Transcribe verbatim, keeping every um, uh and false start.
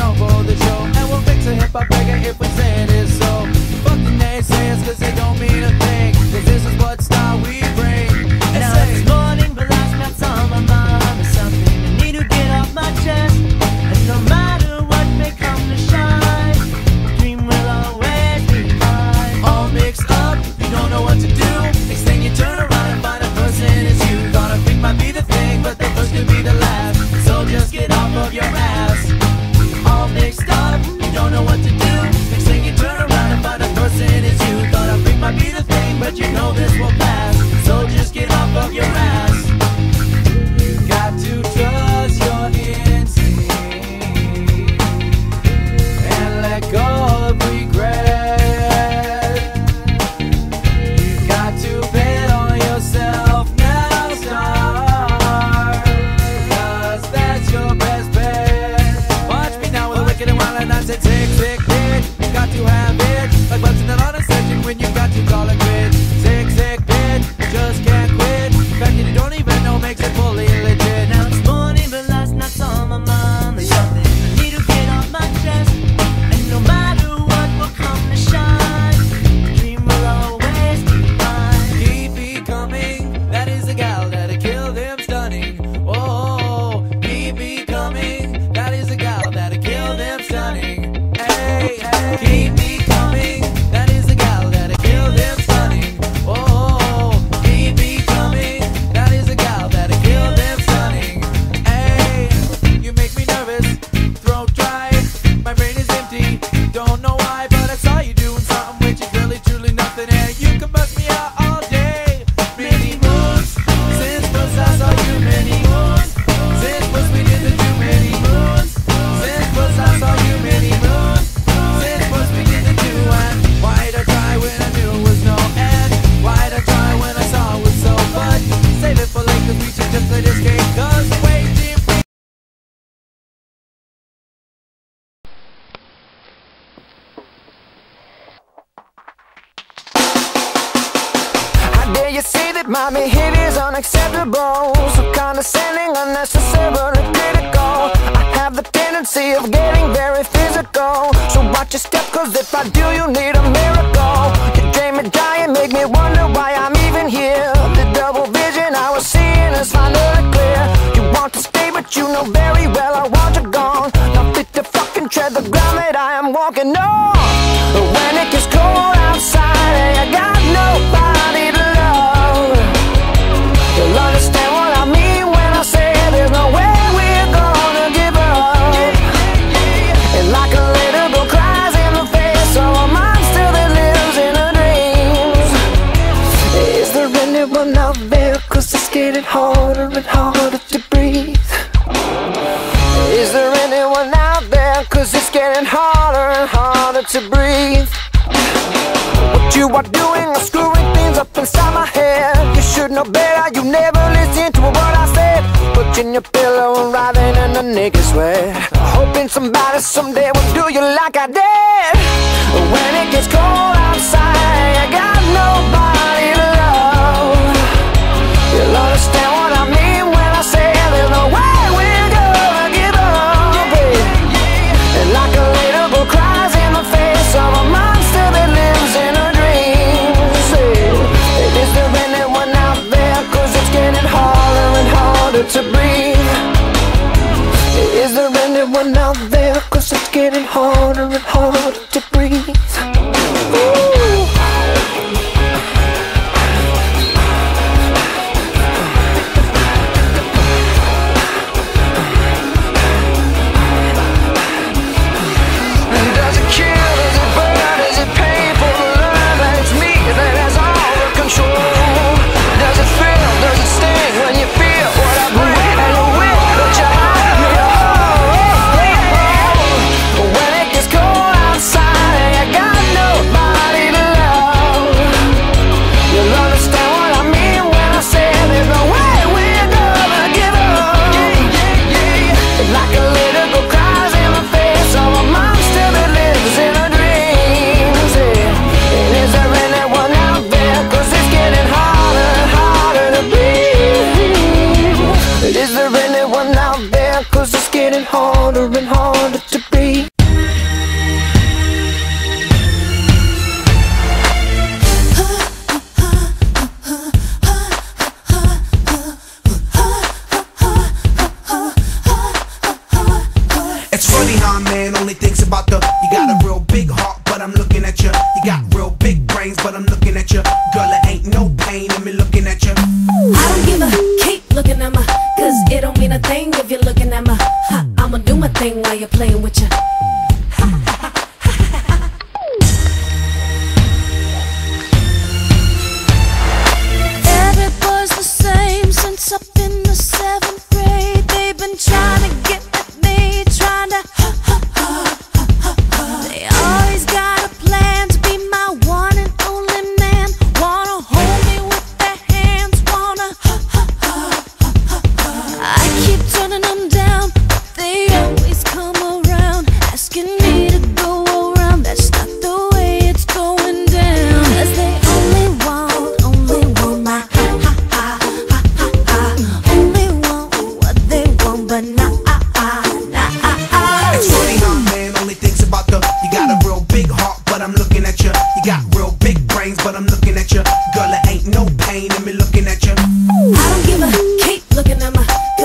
down for the show, and we'll fix a hip-hop record if we say it is so. Fuck the naysayers, cause they don't mean a thing, cause this is what style we bring. And now say, it's morning, but last night's on my mind. There's something I need to get off my chest. And no matter what may come to shine, the dream will always be mine. all mixed up, you don't know what to do. Next thing you turn around and find a person is you. Thought a thing might be the thing, but the first could be the last. So just get off of your ass. All mixed up, you don't know what to do. Next thing you turn around and find a person is you. Thought a thing might be the thing, but you know this will pass. So just get off of your ass. You got to trust your instinct and let go of regret. You got to bet on yourself now, start, cause that's your best bet. Watch me now with a wicked and wild and I said sick, sick, bitch. You got to have it, like bugs in another section when you got to call it quits. Sick, sick, bitch, you just can't quit. The fact that you don't even know makes it fully legit. Now it's morning, but last night's on my mind. There's something I need to get off my chest. And no matter what will come to shine, the dream will always be mine. Keep becoming, that is the gal that'll kill them stunning. Oh, keep becoming, that is the gal that'll kill them stunning. Hey, hey, keep becoming, that is the gal that'll kill them stunning. Oh, keep becoming, that is the gal that'll kill them stunning. Hey, you make me nervous, throat dry, my brain is empty, don't know why, but I saw you doing something which is really truly nothing, and you can bust me out all day. Many moons since first I saw you, many moons since first we did the do, many moons since first I saw you, many moons since first we did the do. And why'd I try when I knew it was no end? Why'd I try when I saw it was so? But save it for late, cause we should just let escape, cause waiting. How dare you say that my behavior's unacceptable? So condescending, unnecessarily critical. I have the tendency of getting very physical, so watch your step, cause if I do, you need a miracle. You drain me dry and make me wonder why I'm even here. The double vision I was seeing is finally clear. You want to stay, but you know very well I want you gone. Now fit to fucking tread the ground that I am walking on. But when it gets cold outside and you got nobody to love, you'll understand what I mean when I say there's no way we're gonna give up. And like a little girl cries in the face of a monster that lives in her dreams. Is there anyone out there? Cause it's getting harder and harder to breathe. Is there anyone out there? Cause it's getting harder and harder to breathe. What you are doing is screwing things up inside my head. You should know better, you never listen to what I said. Putting your pillow and writhing in the naked sweat, hoping somebody someday will do you like I did. But when it gets cold outside, you got nobody to love. You'll understand what I mean when I say there's no way we're gonna give up, babe. And like a little girl cries in the face of a monster that lives in her dreams. Hey, is there anyone out there? Cause it's getting harder and harder to breathe. Is there anyone out there? Cause it's getting harder and harder to breathe. Ooh. Does it kill? Does it burn? Is it painful to learn that it's me that has all the control? Does it feel? Does it sting when you feel what I bring? And you will that you hide me. Oh, oh, oh. When it gets cold outside and you got playing with ya. Every boy's the same since up in the seventh grade. They've been trying to get at me, trying to. They always got a plan to be my one and only man. Wanna hold me with their hands, wanna. I keep turning them down, but they always come around, asking me to go around. That's not the way it's going down. 'Cause they only want, only want my ha ha ha ha ha ha. Only want what they want, but not It's funny how man only thinks about the. You got a real big heart, but I'm looking at you. You got real big brains, but I'm looking at you. Girl, it ain't no pain in me looking at you. I don't give a keep looking at my